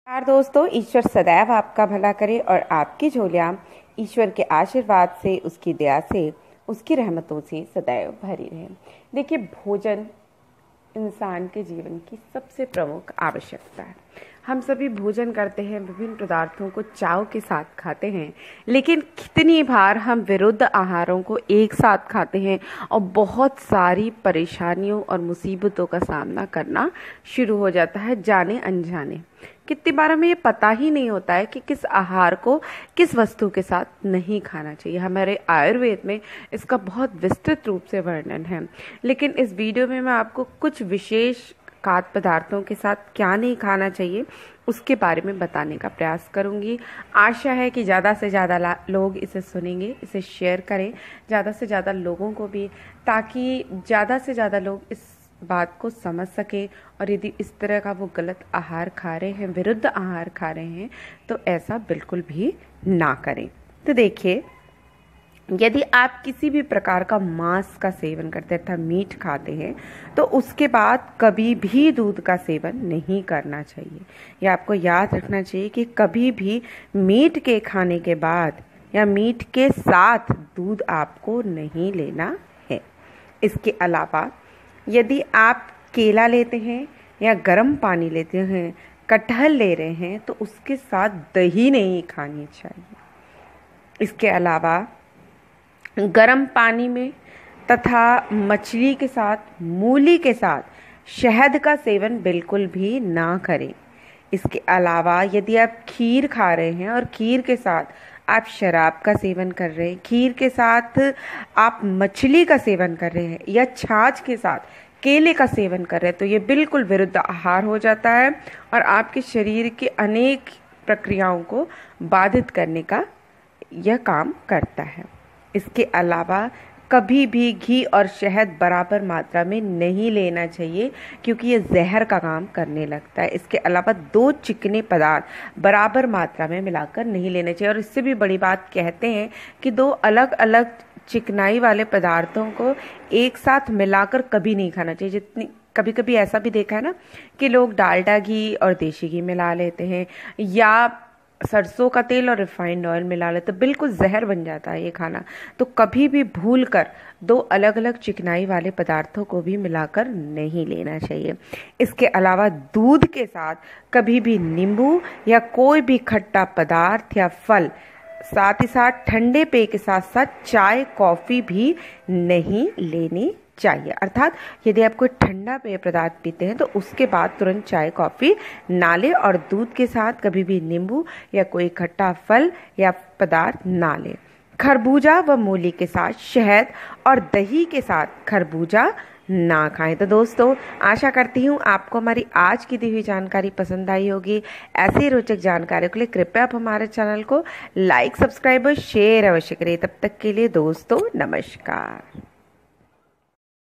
नमस्कार दोस्तों, ईश्वर सदैव आपका भला करे और आपकी झोलियां ईश्वर के आशीर्वाद से, उसकी दया से, उसकी रहमतों से सदैव भरी रहे। देखिए, भोजन इंसान के जीवन की सबसे प्रमुख आवश्यकता है। हम सभी भोजन करते हैं, विभिन्न पदार्थों को चाव के साथ खाते हैं, लेकिन कितनी बार हम विरुद्ध आहारों को एक साथ खाते हैं और बहुत सारी परेशानियों और मुसीबतों का सामना करना शुरू हो जाता है जाने अनजाने। कितनी बार हमें ये पता ही नहीं होता है कि किस आहार को किस वस्तु के साथ नहीं खाना चाहिए। हमारे आयुर्वेद में इसका बहुत विस्तृत रूप से वर्णन है, लेकिन इस वीडियो में मैं आपको कुछ विशेष खाद्य पदार्थों के साथ क्या नहीं खाना चाहिए उसके बारे में बताने का प्रयास करूंगी। आशा है कि ज़्यादा से ज़्यादा लोग इसे सुनेंगे, इसे शेयर करें ज़्यादा से ज़्यादा लोगों को भी, ताकि ज़्यादा से ज़्यादा लोग इस बात को समझ सके। और यदि इस तरह का वो गलत आहार खा रहे हैं, विरुद्ध आहार खा रहे हैं, तो ऐसा बिल्कुल भी ना करें। तो देखिए, यदि आप किसी भी प्रकार का मांस का सेवन करते हैं अर्थात मीट खाते हैं, तो उसके बाद कभी भी दूध का सेवन नहीं करना चाहिए। यह आपको याद रखना चाहिए कि कभी भी मीट के खाने के बाद या मीट के साथ दूध आपको नहीं लेना है। इसके अलावा यदि आप केला लेते हैं या गर्म पानी लेते हैं, कटहल ले रहे हैं, तो उसके साथ दही नहीं खानी चाहिए। इसके अलावा गर्म पानी में तथा मछली के साथ, मूली के साथ शहद का सेवन बिल्कुल भी ना करें। इसके अलावा यदि आप खीर खा रहे हैं और खीर के साथ आप शराब का सेवन कर रहे हैं, खीर के साथ आप मछली का सेवन कर रहे हैं या छाछ के साथ केले का सेवन कर रहे हैं, तो ये बिल्कुल विरुद्ध आहार हो जाता है और आपके शरीर के अनेक प्रक्रियाओं को बाधित करने का यह काम करता है। इसके अलावा कभी भी घी और शहद बराबर मात्रा में नहीं लेना चाहिए, क्योंकि ये जहर का काम करने लगता है। इसके अलावा 2 चिकने पदार्थ बराबर मात्रा में मिलाकर नहीं लेने चाहिए। और इससे भी बड़ी बात कहते हैं कि 2 अलग अलग चिकनाई वाले पदार्थों को एक साथ मिलाकर कभी नहीं खाना चाहिए। जितनी कभी कभी ऐसा भी देखा है ना कि लोग डालडा घी और देशी घी मिला लेते हैं या सरसों का तेल और रिफाइंड ऑयल मिला लेते, तो बिल्कुल जहर बन जाता है ये खाना। तो कभी भी भूलकर 2 अलग अलग चिकनाई वाले पदार्थों को भी मिलाकर नहीं लेना चाहिए। इसके अलावा दूध के साथ कभी भी नींबू या कोई भी खट्टा पदार्थ या फल, साथ ही साथ ठंडे पेय के साथ साथ चाय कॉफ़ी भी नहीं लेनी चाहिए। अर्थात यदि आप कोई ठंडा पेय पदार्थ पीते हैं तो उसके बाद तुरंत चाय कॉफ़ी ना लें और दूध के साथ कभी भी नींबू या कोई खट्टा फल या पदार्थ ना लें। खरबूजा व मूली के साथ शहद और दही के साथ खरबूजा ना खाएं। तो दोस्तों, आशा करती हूँ आपको हमारी आज की दी हुई जानकारी पसंद आई होगी। ऐसी रोचक जानकारी के लिए कृपया आप हमारे चैनल को लाइक, सब्सक्राइब और शेयर अवश्य करें। तब तक के लिए दोस्तों, नमस्कार।